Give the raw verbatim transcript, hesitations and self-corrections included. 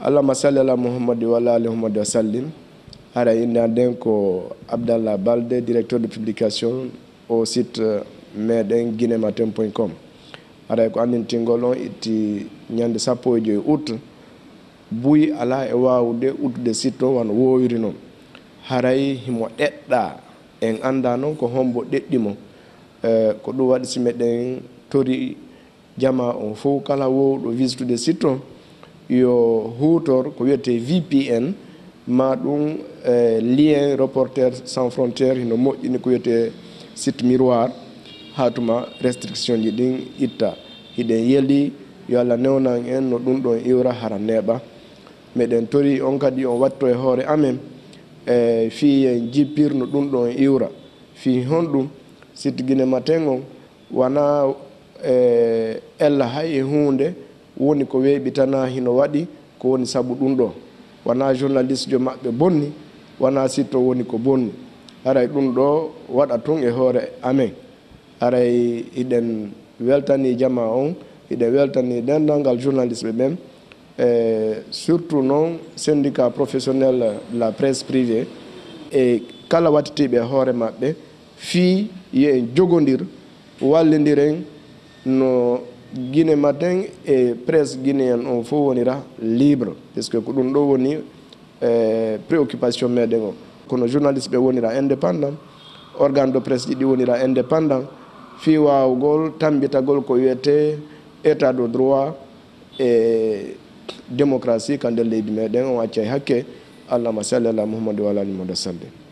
Allahumma salli ala Muhammad wa ala ali Muhammad wa sallim. Ara inde ko Abdallah Balde, directeur de publication au site meɗen guinematin point com. Ara ko andin tingolon iti nyande sappo e joyi août buy ala e wawude uttude site o wan wowiri non. Haray himo ɗeɗɗa en anda non ko hombo ɗeɗɗimo ko ɗum waɗi si meɗen tori jama on fof kala wowɗo visitude site o yo hutor ko wiyete V P N ma ɗum lien Reporters sans frontières hino moƴƴini ko wiyete site miroir hatuma restriction ji ɗin itta hiɗen yeeli yo Allah newnan en no ɗum ɗon iwra hara neeɓa meɗen tori on kadi on watto e hoore amen e fi en jippir no ɗum ɗon iwra fi honɗum site Guinematin on wana e ella hay e hunde woni ko weeɓitana hino waɗi ko woni sabu ɗum ɗo wana journaliste jo maɓɓe bonni wana site o woni ko bonni aray ɗum ɗo waɗa tun e hoore amen aray iɗen weltani jama on iɗen weltani dendalngal journaliste ɓe ɓen e surtout noon syndicat professionnel de la presse privée e kala wattitiɓe hoore maɓɓe fi yo en jogodir wallidiren no Guinematin e presse guinéenne on fof wonira libre puisque ko ɗum ɗo woni e préoccupation meɗen o kono journaliste ɓe wonira indépendant organe de presse ɗiɗi wonira indépendant fi wawgol tambitagol ko wiyete état de droit e démocratie ka nder leydi meɗen on accay hakke allahma salli ala Muhammad wa ala ali Muhammad wa sallim.